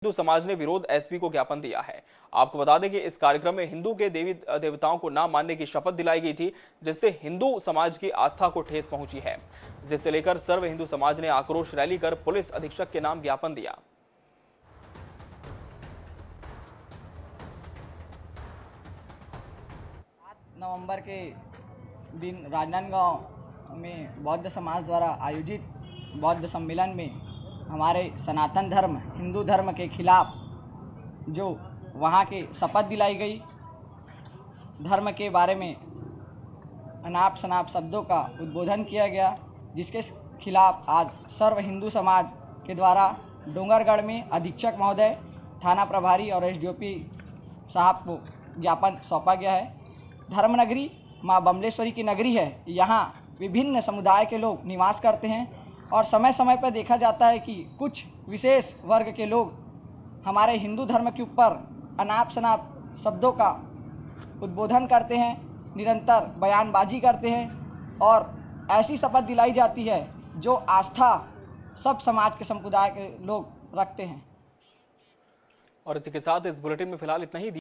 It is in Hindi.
हिंदू समाज ने विरोध एसपी को ज्ञापन दिया है। आपको बता दें कि इस कार्यक्रम में हिंदू के देवी देवताओं को न मानने की शपथ दिलाई गई थी, जिससे हिंदू समाज की आस्था को ठेस पहुंची है, जिसे लेकर सर्व हिंदू समाज ने आक्रोश रैली कर पुलिस अधीक्षक के नाम ज्ञापन दिया। 7 नवंबर के दिन राजनांदगांव में बौद्ध समाज द्वारा आयोजित बौद्ध सम्मेलन में हमारे सनातन धर्म हिंदू धर्म के खिलाफ जो वहाँ के शपथ दिलाई गई, धर्म के बारे में अनाप शनाप शब्दों का उद्बोधन किया गया, जिसके खिलाफ आज सर्व हिंदू समाज के द्वारा डोंगरगढ़ में अधीक्षक महोदय, थाना प्रभारी और एसडीओपी साहब को ज्ञापन सौंपा गया है। धर्मनगरी माँ बमलेश्वरी की नगरी है। यहाँ विभिन्न समुदाय के लोग निवास करते हैं और समय समय पर देखा जाता है कि कुछ विशेष वर्ग के लोग हमारे हिंदू धर्म के ऊपर अनाप शनाप शब्दों का उद्बोधन करते हैं, निरंतर बयानबाजी करते हैं और ऐसी शपथ दिलाई जाती है जो आस्था सब समाज के समुदाय के लोग रखते हैं। और इसी के साथ इस बुलेटिन में फिलहाल इतना ही।